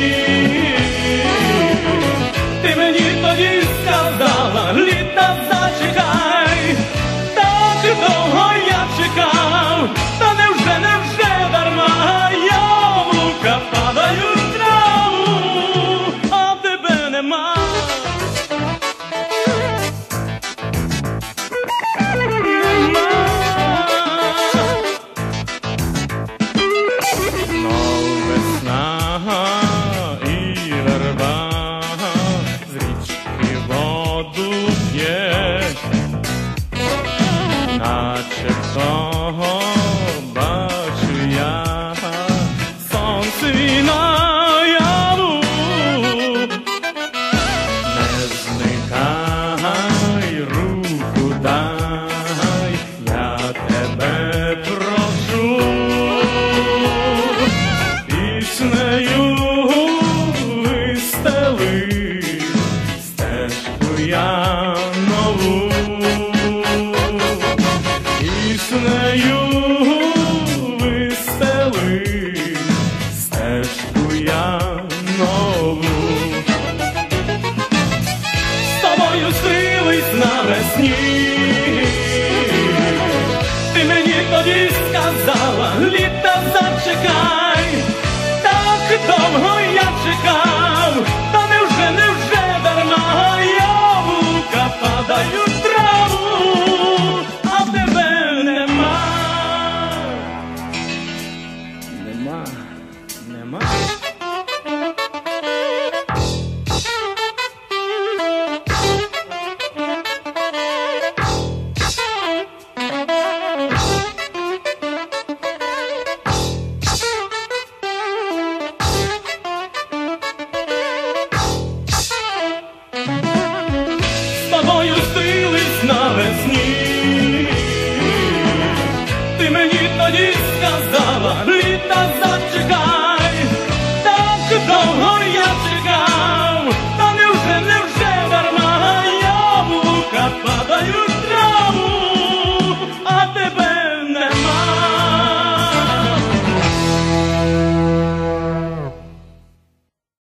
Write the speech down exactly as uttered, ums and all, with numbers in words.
Ти мені тоді сказала, літа зачекай, так довго я чекав, та невже, невже дарма, яблука падають в траву, а тебе нема. І верба з річки воду п'є, начебто бачу я сонце на яву. Не зникай, руку дай, я тебе прошу, піснею вистели стежку я нову, піснею вистели стежку я нову. З тобою зустрілись навесні, ти мені тоді сказала, літа зачекай, так довго я чекав, та невже, невже дарма, яблука падають в траву, а тебе нема. Нема, нема. Зустрілись навесні, ти мені тоді сказала, літа за